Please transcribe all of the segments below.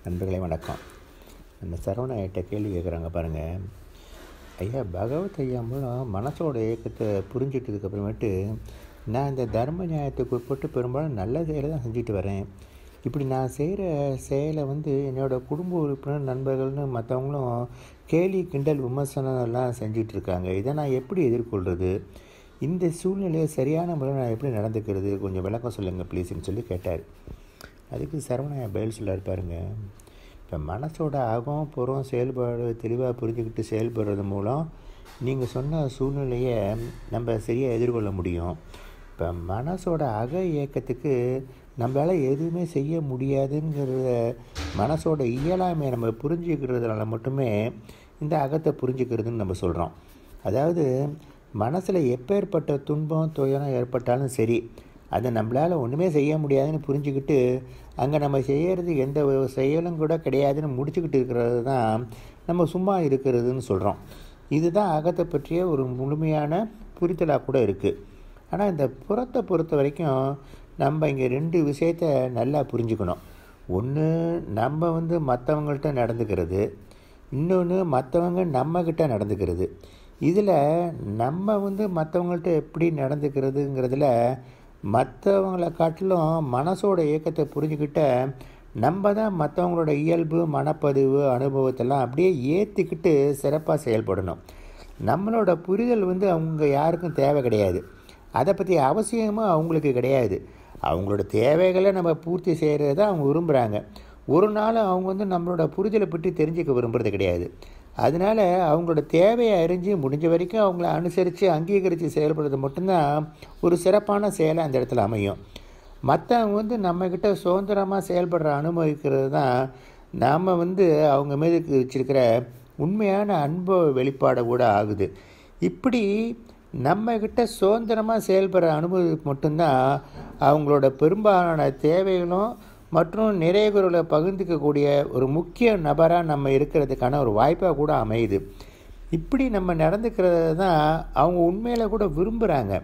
நண்பர்களே வணக்கம். நம்ம சரவண ஐட்ட கேள்வி கேட்குறாங்க பாருங்கள். ஐயா, பகவத் ஐயா மூலம் மனசோட இயக்கத்தை புரிஞ்சிட்டதுக்கு அப்புறமேட்டு நான் இந்த தர்ம நியாயத்துக்கு உட்பட்டு பெரும்பாலும் நல்ல செயலை தான் செஞ்சுட்டு வரேன். இப்படி நான் செய்கிற செயலை என்னோடய குடும்ப உறுப்பினர், நண்பர்கள்னு மற்றவங்களும் கேலி, கிண்டல், விமர்சனம் எல்லாம் செஞ்சிட்டு இருக்காங்க. இதை நான் எப்படி எதிர்கொள்கிறது? இந்த சூழ்நிலையை சரியான முறையில் நான் எப்படி நடந்துக்கிறது? கொஞ்சம் விளக்கம் சொல்லுங்கள் ப்ளீஸ்ன்னு சொல்லி கேட்டார். அதுக்கு சரவண பதில் சொல்ல இருப்பாருங்க. இப்போ மனசோட அகம் புறம் செயல்பாடு தெளிவாக புரிஞ்சுக்கிட்டு செயல்படுறது மூலம் நீங்கள் சொன்ன சூழ்நிலையை நம்ம சரியாக எதிர்கொள்ள முடியும். இப்போ மனசோட அக இயக்கத்துக்கு நம்மளால் எதுவுமே செய்ய முடியாதுங்கிறத மனசோட இயலாமையை நம்ம புரிஞ்சுக்கிறதுனால மட்டுமே இந்த அகத்தை புரிஞ்சுக்கிறதுன்னு நம்ம சொல்கிறோம். அதாவது மனசில் எப்பேற்பட்ட துன்பம், துயரம் ஏற்பட்டாலும் சரி, அதை நம்மளால் ஒன்றுமே செய்ய முடியாதுன்னு புரிஞ்சுக்கிட்டு அங்கே நம்ம செய்கிறது எந்த செயலும் கூட கிடையாதுன்னு முடிச்சுக்கிட்டு இருக்கிறது தான் நம்ம சும்மா இருக்கிறதுன்னு சொல்கிறோம். இதுதான் அகத்தை பற்றிய ஒரு முழுமையான புரிதலாக கூட இருக்குது. ஆனால் இந்த புறத்தை பொறுத்த வரைக்கும் நம்ம இங்கே 2 விஷயத்தை நல்லா புரிஞ்சுக்கணும். ஒன்று, நம்ம மற்றவங்கள்ட்ட நடந்துக்கிறது. இன்னொன்று, மற்றவங்க நம்மக்கிட்ட நடந்துக்கிறது. இதில் நம்ம மற்றவங்கள்ட்ட எப்படி நடந்துக்கிறதுங்கிறதுல மற்றவங்களை காட்டிலும் மனசோட இயக்கத்தை புரிஞ்சுக்கிட்ட நம்ம தான் மற்றவங்களோட இயல்பு, மனப்பதிவு, அனுபவத்தெல்லாம் அப்படியே ஏற்றிக்கிட்டு சிறப்பாக செயல்படணும். நம்மளோட புரிதல் அவங்க யாருக்கும் தேவை கிடையாது. அதை பற்றி அவசியமும் அவங்களுக்கு கிடையாது. அவங்களோட தேவைகளை நம்ம பூர்த்தி செய்கிறது தான் அவங்க விரும்புகிறாங்க. ஒரு நாள் அவங்க நம்மளோட புரிதலை பற்றி தெரிஞ்சுக்க விரும்புகிறது கிடையாது. அதனால் அவங்களோட தேவையை அறிஞ்சு முடிஞ்ச வரைக்கும் அவங்கள அனுசரித்து அங்கீகரித்து செயல்படுறது மட்டும்தான் ஒரு சிறப்பான செயலை அந்த இடத்துல அமையும். மற்றவங்க நம்மக்கிட்ட சுதந்திரமாக செயல்படுற அனுமதிக்கிறது தான் நாம் அவங்க மீது வச்சுருக்கிற உண்மையான அன்பு வெளிப்பாடை கூட ஆகுது. இப்படி நம்மக்கிட்ட சுதந்திரமாக செயல்படுற அனுமதி மட்டும்தான் அவங்களோட பெரும்பாலான தேவைகளும் மற்றும் நிறைவுகளை பகிர்ந்துக்கக்கூடிய ஒரு முக்கிய நபராக நம்ம இருக்கிறதுக்கான ஒரு வாய்ப்பாக கூட அமையுது. இப்படி நம்ம நடந்துக்கிறது தான் அவங்க உண்மையில் கூட விரும்புகிறாங்க.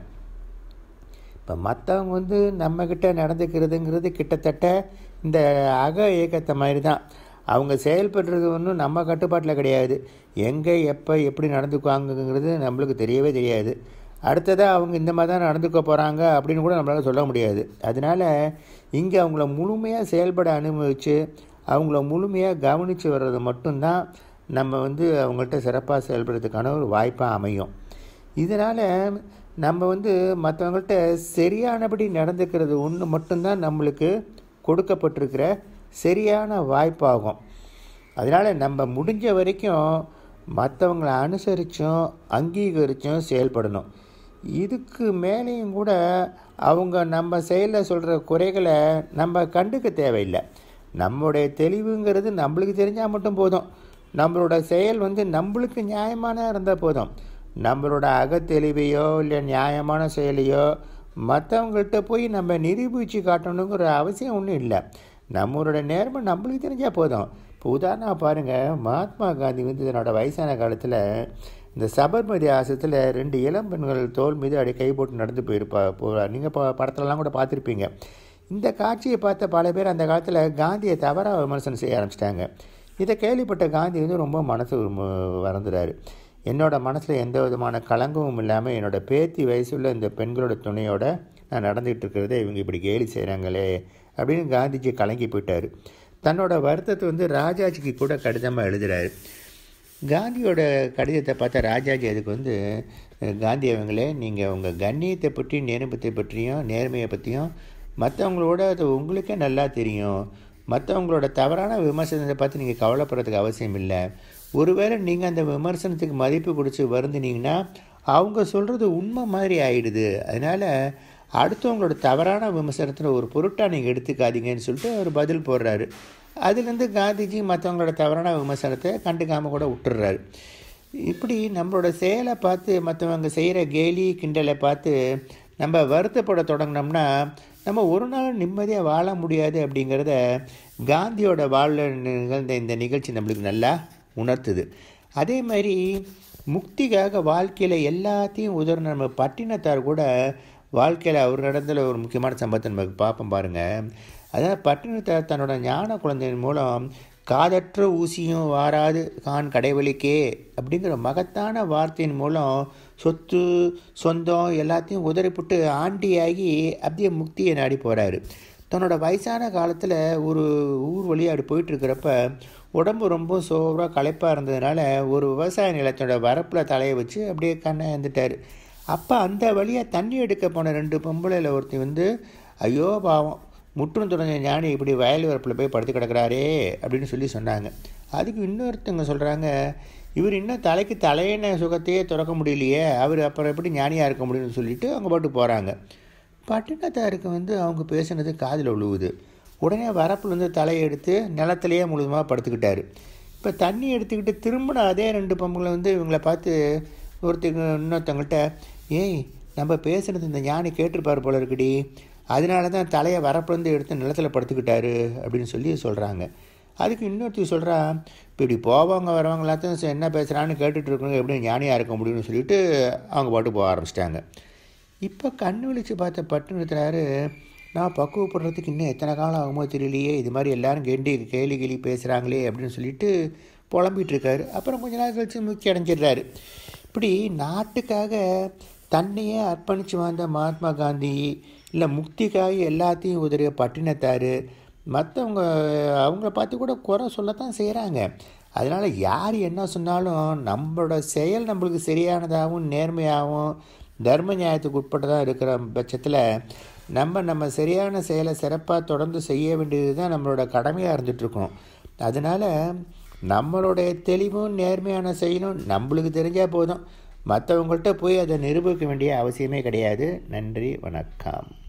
இப்போ மற்றவங்க நம்மக்கிட்ட நடந்துக்கிறதுங்கிறது கிட்டத்தட்ட இந்த அக இயக்கத்தை மாதிரி தான். அவங்க செயல்படுறது ஒன்றும் நம்ம கட்டுப்பாட்டில் கிடையாது. எங்கே, எப்போ, எப்படி நடந்துக்குவாங்கங்கிறது நம்மளுக்கு தெரியவே தெரியாது. அடுத்ததாக அவங்க இந்த மாதிரி தான் நடந்துக்க போகிறாங்க அப்படின்னு கூட நம்மளால் சொல்ல முடியாது. அதனால் இங்கே அவங்கள முழுமையாக செயல்பட அனுபவித்து அவங்கள முழுமையாக கவனித்து வர்றது மட்டும்தான் நம்ம அவங்கள்ட்ட சிறப்பாக செயல்படுறதுக்கான ஒரு வாய்ப்பாக அமையும். இதனால் நம்ம மற்றவங்கள்ட்ட சரியானபடி நடந்துக்கிறது ஒன்று மட்டும்தான் நம்மளுக்கு கொடுக்கப்பட்டிருக்கிற சரியான வாய்ப்பாகும். அதனால் நம்ம முடிஞ்ச வரைக்கும் மற்றவங்களை அனுசரித்தும் அங்கீகரித்தும் செயல்படணும். இதுக்கு மேலேயும் கூட அவங்க நம்ம செயலில் சொல்கிற குறைகளை நம்ம கண்டுக்க தேவையில்லை. நம்மளுடைய தெளிவுங்கிறது நம்மளுக்கு தெரிஞ்சால் மட்டும் போதும். நம்மளோட செயல் நம்மளுக்கு நியாயமான இருந்தால் போதும். நம்மளோட அகத்தெளிவையோ இல்லை நியாயமான செயலையோ மற்றவங்கள்ட்ட போய் நம்ம நிரூபித்து காட்டணுங்கிற அவசியம் ஒன்றும் இல்லை. நம்மளோட நேர்மை நம்மளுக்கு தெரிஞ்சால் போதும். இப்போ உதாரணம் பாருங்கள், மகாத்மா காந்தி தன்னோட வயசான காலத்தில் இந்த சபர்மதி ஆசிரத்தில் 2 இளம் பெண்கள் தோல் மீது அப்படியே கை போட்டு நடந்து போகிறார். நீங்கள் படத்துலலாம் கூட பார்த்துருப்பீங்க. இந்த காட்சியை பார்த்த பல பேர் அந்த காலத்தில் காந்தியை தவறாக விமர்சனம் செய்ய ஆரம்பிச்சிட்டாங்க. இதை கேள்விப்பட்ட காந்தி ரொம்ப மனசு வறந்துறாரு. என்னோடய மனசில் எந்த விதமான களங்கமும் இல்லாமல் என்னோடய பேத்தி வயசுள்ள இந்த பெண்களோட துணையோட நான் நடந்துகிட்டு இருக்கிறத இவங்க இப்படி கேலி செய்கிறாங்களே அப்படின்னு காந்திஜி கலங்கி போயிட்டார். தன்னோட வருத்தத்தை ராஜாஜிக்கு கூட கடிதமாக எழுதுகிறாரு. காந்தியோட கடிதத்தை பார்த்தா ராஜாஜி அதுக்கு காந்தி அவங்களே, நீங்கள் உங்கள் கண்ணியத்தை பற்றி, நேர்மத்தை பற்றியும் நேர்மையை பற்றியும் மற்றவங்களோட அது உங்களுக்கே நல்லா தெரியும். மற்றவங்களோட தவறான விமர்சனத்தை பார்த்து நீங்கள் கவலைப்படுறதுக்கு அவசியம் இல்லை. ஒருவேளை நீங்கள் அந்த விமர்சனத்துக்கு மதிப்பு கொடுத்து வருந்தினீங்கன்னா அவங்க சொல்கிறது உண்மை மாதிரி ஆகிடுது. அதனால் அடுத்தவங்களோட தவறான விமர்சனத்தில் ஒரு பொருட்டாக நீங்கள் எடுத்துக்காதீங்கன்னு சொல்லிட்டு அவர் பதில் போடுறாரு. அதுலேருந்து காந்திஜி மற்றவங்களோட தவறான விமர்சனத்தை கண்டுக்காமல் கூட விட்டுடுறாரு. இப்படி நம்மளோட செயலை பார்த்து மற்றவங்க செய்கிற கேலி, கிண்டலை பார்த்து நம்ம வருத்தப்பட தொடங்கினோம்னா நம்ம ஒரு நாள் நிம்மதியாக வாழ முடியாது அப்படிங்கிறத காந்தியோட வாழ்வில் நிகழ்ந்த இந்த நிகழ்ச்சி நம்மளுக்கு நல்லா உணர்த்துது. அதே மாதிரி முக்திக்காக வாழ்க்கையில் எல்லாத்தையும் உதாரணம் நம்ம பட்டினத்தார் கூட வாழ்க்கையில் அவர் நடந்ததில் ஒரு முக்கியமான சம்பவத்தை நமக்கு பார்ப்போம் பாருங்கள். அதாவது பட்டினத்தார் தன்னோட ஞான குழந்தையின் மூலம் காதற்ற ஊசியும் வாராது கான் கடைவெளிக்கே அப்படிங்கிற மகத்தான வார்த்தையின் மூலம் சொத்து சொந்தம் எல்லாத்தையும் உதறிப்புட்டு ஆண்டியாகி அப்படியே முக்தியை நாடி போகிறாரு. தன்னோட வயசான காலத்தில் ஒரு ஊர் வழியாக அப்படி போயிட்டுருக்கிறப்ப உடம்பு ரொம்ப சோறாக களைப்பாக இருந்ததுனால ஒரு விவசாய நிலத்தோட வரப்பில் தலையை வச்சு அப்படியே கண்ணை இருந்துட்டார். அப்போ அந்த வழியாக தண்ணி எடுக்க போன 2 பொம்பளையில் ஒருத்தி ஐயோ பாவம் முற்றும் துறஞ்ச ஞானி இப்படி வயல் வரப்பில் போய் படுத்து கிடக்கிறாரே அப்படின்னு சொல்லி சொன்னாங்க. அதுக்கு இன்னொருத்தவங்க சொல்கிறாங்க, இவர் இன்னும் தலைக்கு தலையின சுகத்தையே திறக்க முடியலையே, அவர் அப்புறம் எப்படி ஞானியாக இருக்க முடியும்னு சொல்லிட்டு அவங்க பாட்டு போகிறாங்க. பட்டினத்தாருக்கு அவங்க பேசுனது காதில் விழுவுது. உடனே வரப்பில் தலையை எடுத்து நிலத்திலேயே முழுதுமாக படுத்துக்கிட்டாரு. இப்போ தண்ணி எடுத்துக்கிட்டு திரும்பின அதே 2 பொம்பளை இவங்களை பார்த்து இன்னொருத்தவங்கள்ட்ட, ஏய் நம்ம பேசுனது இந்த ஞானி கேட்டிருப்பார் போல இருக்குடி, அதனால தான் தலையை வரப்பிலேருந்து எடுத்து நிலத்தில் படுத்துக்கிட்டாரு அப்படின்னு சொல்லி சொல்கிறாங்க. அதுக்கு இன்னொருத்தி சொல்கிறா, இப்போ இப்படி போவாங்க வரவங்க எல்லாத்தையும் என்ன பேசுகிறான்னு கேட்டுட்டு இருக்கவங்க எப்படி ஞானியாக இருக்க முடியும்னு சொல்லிட்டு அவங்க பாட்டு போக ஆரம்பிச்சிட்டாங்க. இப்போ கண் விழித்து பார்த்த பட்டினத்தார், நான் பக்குவப்படுறதுக்கு இன்னும் எத்தனை காலம் ஆகுமோ தெரியலையே, இது மாதிரி எல்லோரும் கேலி பேசுகிறாங்களே அப்படின்னு சொல்லிட்டு புலம்பிகிட்டு இருக்காரு. அப்புறம் கொஞ்ச நாள் கழித்து முக்கிய அடைஞ்சிடுறாரு. இப்படி நாட்டுக்காக தன்னையே அர்ப்பணித்து வாழ்ந்த மகாத்மா காந்தி, இல்லை முக்திக்காக எல்லாத்தையும் உதறிய பட்டினத்தார் மற்றவங்க அவங்கள பார்த்து கூட குறை சொல்லத்தான் செய்கிறாங்க. அதனால் யார் என்ன சொன்னாலும் நம்மளோட செயல் நம்மளுக்கு சரியானதாகவும் நேர்மையாகவும் தர்ம நியாயத்துக்கு உட்பட்டதாக இருக்கிற பட்சத்தில் நம்ம சரியான செயலை சிறப்பாக தொடர்ந்து செய்ய வேண்டியது தான் நம்மளோட கடமையாக இருந்துகிட்ருக்கோம். அதனால் நம்மளுடைய தெளிவும் நேர்மையான செயலும் நம்மளுக்கு தெரிஞ்சால் போதும், மற்றவங்கள்ட்ட போய் அதை நிரூபிக்க வேண்டிய அவசியமே கிடையாது. நன்றி, வணக்கம்.